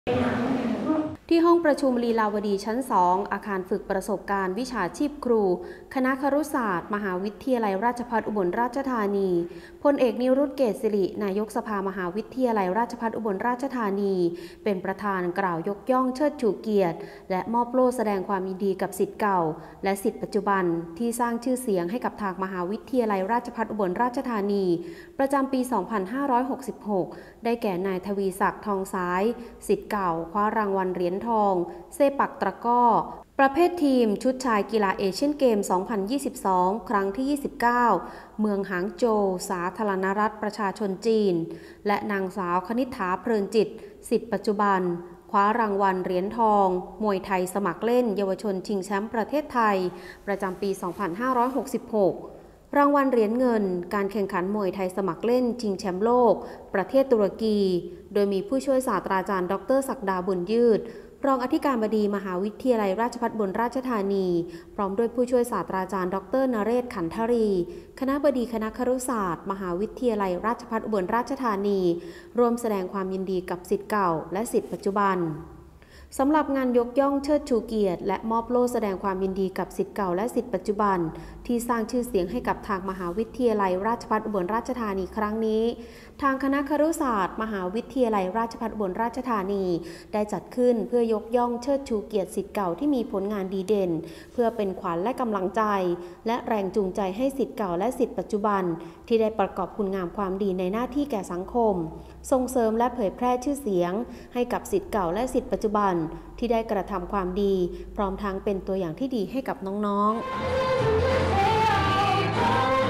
ที่ห้องประชุมลีลาวดีชั้น 2 อาคารฝึกประสบการณ์วิชาชีพครูคณะครุศาสตร์มหาวิทยาลัยราชภัฏอุบลราชธานีพลเอกนิรุตเกษสิรินายกสภามหาวิทยาลัยราชภัฏอุบลราชธานีเป็นประธานกล่าวยกย่องเชิดชูเกียรติและมอบโล่แสดงความยินดีกับศิษย์เก่าและศิษย์ปัจจุบันที่สร้างชื่อเสียงให้กับทางมหาวิทยาลัยราชภัฏอุบลราชธานีประจำปี 2566 ได้แก่นายทวีศักดิ์ทองซ้ายศิษย์เก่าคว้ารางวัลเหรียญทองเซปักตะกร้อประเภททีมชุดชายกีฬาเอเชียนเกม 2022 ครั้งที่ 29 เมืองหางโจวสาธารณรัฐประชาชนจีนและนางสาวคณิษฐาเพลินจิตศิษย์ปัจจุบันคว้ารางวัลเหรียญทองมวยไทยสมัครเล่นเยาวชนชิงแชมป์ประเทศไทยประจำปี 2566 รางวัลเหรียญเงินการแข่งขันมวยไทยสมัครเล่นชิงแชมป์โลกประเทศตุรกีโดยมีผู้ช่วยศาสตราจารย์ดร.ศักดาบุญยืดรองอธิการบดีมหาวิทยาลัยราชภัฏอุบลราชธานีพร้อมด้วยผู้ช่วยศาสตราจารย์ดร.นเรศขันธรีคณบดีคณะครุศาสตร์มหาวิทยาลัยราชภัฏอุบลราชธานีร่วมแสดงความยินดีกับศิษย์เก่าและศิษย์ปัจจุบันสำหรับงานยกย่องเชิดชูเกียรติและมอบโล่แสดงความยินดีกับศิษย์เก่าและศิษย์ปัจจุบันที่สร้างชื่อเสียงให้กับทางมหาวิทยาลัยราชภัฏอุบลราชธานีครั้งนี้ทางคณะครุศาสตร์มหาวิทยาลัยราชภัฏอุบลราชธานีได้จัดขึ้นเพื่อยกย่องเชิดชูเกียรติศิษย์เก่าที่มีผลงานดีเด่นเพื่อเป็นขวัญและกำลังใจและแรงจูงใจให้ศิษย์เก่าและศิษย์ปัจจุบันที่ได้ประกอบคุณงามความดีในหน้าที่แก่สังคมส่งเสริมและเผยแพร่ชื่อเสียงให้กับศิษย์เก่าและศิษย์ปัจจุบันที่ได้กระทำความดีพร้อมทั้งเป็นตัวอย่างที่ดีให้กับน้องๆ